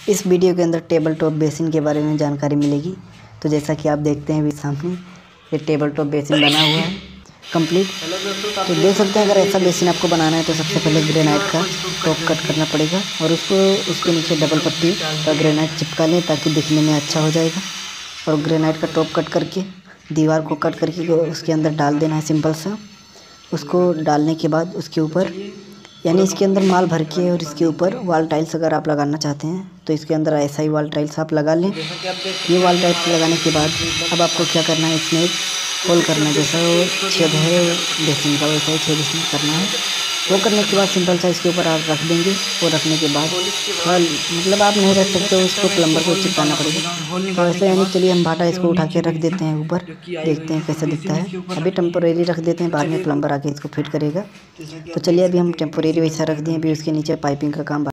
इस वीडियो के अंदर टेबल टॉप बेसिन के बारे में जानकारी मिलेगी। तो जैसा कि आप देखते हैं अभी सामने ये टेबल टॉप बेसिन बना हुआ है कंप्लीट। तो देख सकते हैं, अगर ऐसा बेसिन आपको बनाना है तो सबसे पहले ग्रेनाइट का टॉप कट करना पड़ेगा और उसके नीचे डबल पट्टी का ग्रेनाइट चिपका लें ताकि दिखने में अच्छा हो जाएगा। और ग्रेनाइट का टॉप कट करके दीवार को कट करके उसके अंदर डाल देना है सिंपल सा। उसको डालने के बाद उसके ऊपर यानी इसके अंदर माल भर के और इसके ऊपर वॉल टाइल्स अगर आप लगाना चाहते हैं तो इसके अंदर ऐसा ही वॉल टाइल्स आप लगा लें। ये वॉल टाइल्स लगाने के बाद अब आपको क्या करना है, इसमें एक होल करना है, जैसा वो छेद है बेसिन का वैसा ही छेद इसमें करना है। वो करने के बाद सिंपल सा इसके ऊपर आप रख देंगे। वो रखने के बाद मतलब आप नहीं रख सकते, उसको प्लम्बर को चिपकाना पड़ेगा। तो ऐसे यानी चलिए हम भाटा इसको उठा के रख देते हैं ऊपर, देखते हैं कैसा दिखता है। अभी टेम्पोरेरी रख देते हैं, बाद में प्लम्बर आके इसको फिट करेगा। तो चलिए अभी हम टेम्पोरेरी वैसा रख दिए, अभी उसके नीचे पाइपिंग का काम